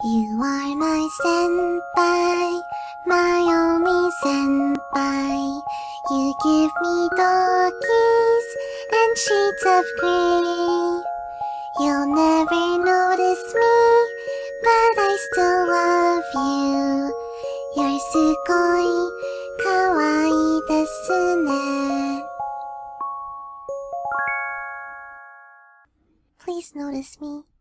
You are my senpai, my only senpai. You give me doggies and shades of grey. You'll never notice me, but I still love you. You're sugoi kawaii desu ne. Please notice me.